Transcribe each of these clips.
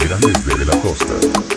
Llegan desde la costa.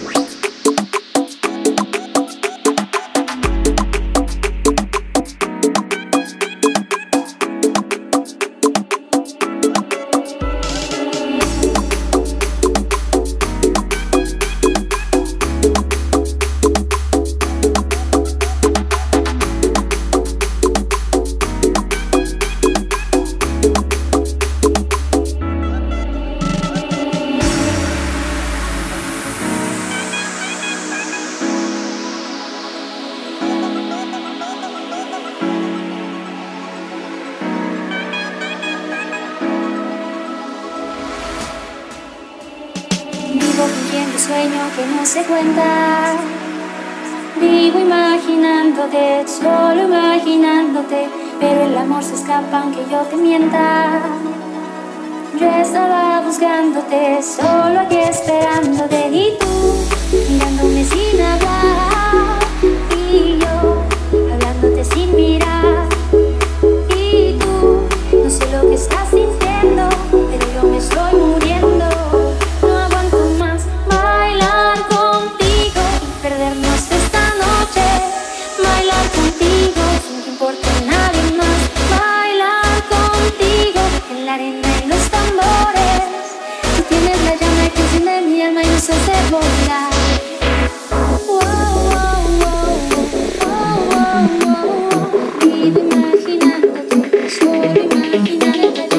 Vivo fingiendo sueño que no se cuenta. Vivo imaginándote, solo imaginándote, pero el amor se escapa aunque yo te mienta. Yo estaba buscándote, solo aquí esperándote, y tú mirándome sin hablar, y yo hablándote sin mirar. Y tú, no sé lo que estás sintiendo, pero yo me estoy muriendo. No aguanto más bailar contigo y perdernos esta noche. Bailar contigo sin que importe nadie más. Bailar contigo en la arena y los tambores. Tú tienes la llama que enciende mi alma y nos hace volar. Vivo imaginándote, solo imaginándote.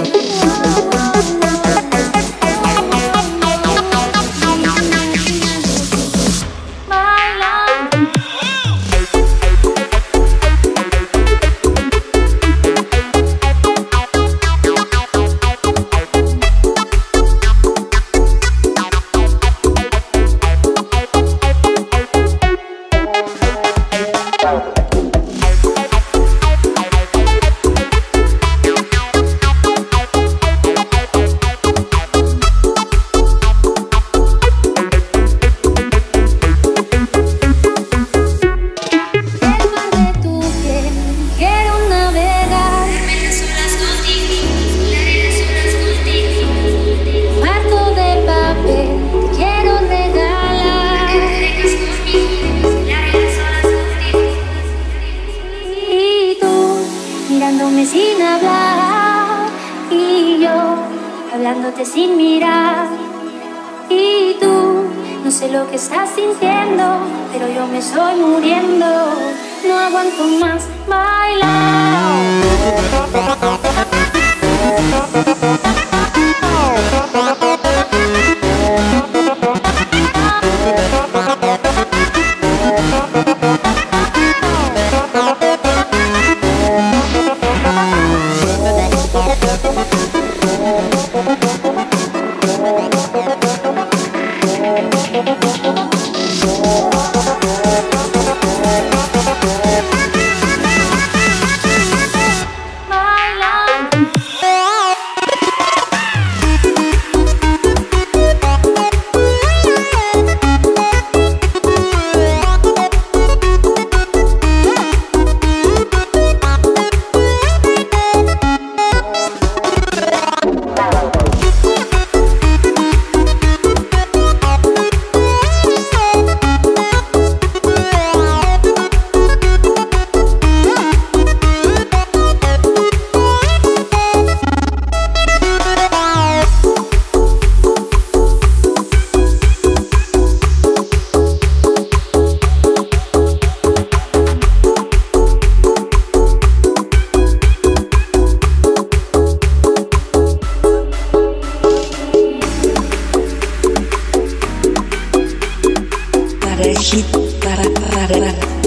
Mirándome sin hablar, y yo hablándote sin mirar. Y tú, no sé lo que estás sintiendo, pero yo me estoy muriendo. No aguanto más bailar. Hit para